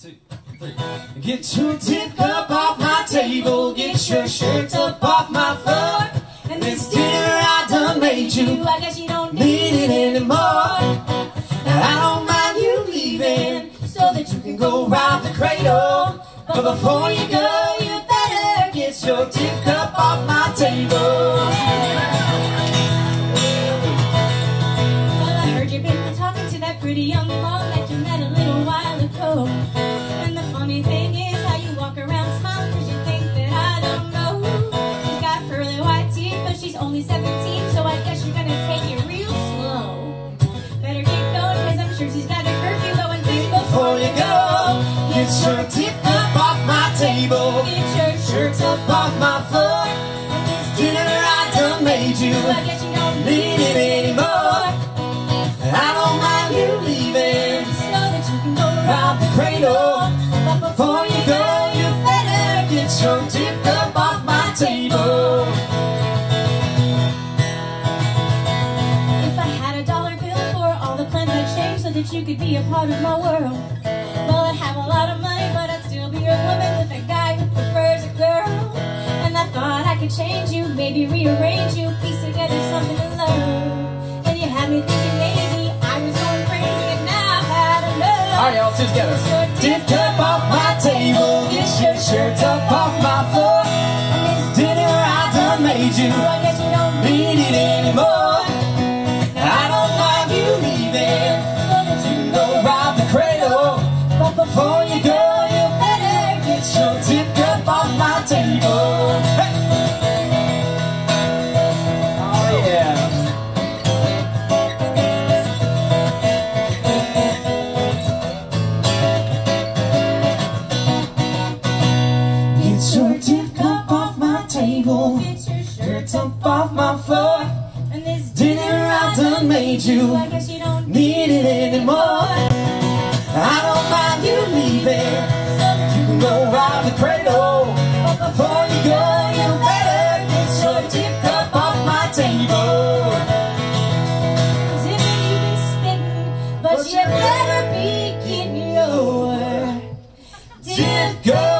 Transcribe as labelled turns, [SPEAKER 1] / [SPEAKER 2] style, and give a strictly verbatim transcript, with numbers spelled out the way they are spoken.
[SPEAKER 1] two, three. Get your tip cup off my table, get your shirt up off my floor. And this dinner I done made you, I guess you don't need it anymore. I don't mind you leaving, so that you can go round the cradle. But before you go, you better get your tip cup off my table.
[SPEAKER 2] Well, I heard you've been talking to that pretty young mom that you met a little while ago. And the funny thing is how you walk around smiling because you think that I don't know. She's got pearly white teeth, but she's only seventeen, so I guess you're gonna take it real slow. Better get going, because I'm sure she's got a curfew going through.
[SPEAKER 1] Before you go, get your tip cup off my table,
[SPEAKER 2] Get your
[SPEAKER 1] shirts up off my floor.
[SPEAKER 2] And this
[SPEAKER 1] Dinner I done made you,
[SPEAKER 2] I guess you don't
[SPEAKER 1] need it anymore. I don't mind you leaving,
[SPEAKER 2] so that you can go
[SPEAKER 1] round the cradle.
[SPEAKER 2] But
[SPEAKER 1] Before you go, you better get your tip cup off my table.
[SPEAKER 2] If I had a dollar bill for all the plans I'd change so that you could be a part of my world, well, I'd have a lot of money, but I'd still be a woman with a guy who prefers a girl. And I thought I could change you, maybe rearrange you, piece together something to love. And you had me thinking maybe I was going crazy, and now I've had enough.
[SPEAKER 1] Alright, y'all, two together. Tip cup off my table, get your shirt up off my floor.
[SPEAKER 2] And this
[SPEAKER 1] Dinner I done made you,
[SPEAKER 2] I guess you don't
[SPEAKER 1] need it anymore. I don't mind you leaving,
[SPEAKER 2] so that you can
[SPEAKER 1] go round the cradle.
[SPEAKER 2] But
[SPEAKER 1] Before you go, you better get your tip cup off my table. Hey. Oh yeah. Get your tip cup off my table,
[SPEAKER 2] get your shirt
[SPEAKER 1] shirt up off my floor.
[SPEAKER 2] and this
[SPEAKER 1] Dinner I done made you,
[SPEAKER 2] I guess you don't
[SPEAKER 1] need it anymore. I don't mind you leaving,
[SPEAKER 2] so that
[SPEAKER 1] you can go round the cradle.
[SPEAKER 2] But
[SPEAKER 1] Before you go, you better get your tip cup off my table.
[SPEAKER 2] Zipping, you've been spitting, but
[SPEAKER 1] But
[SPEAKER 2] you
[SPEAKER 1] you
[SPEAKER 2] better be getting your
[SPEAKER 1] Tip cup.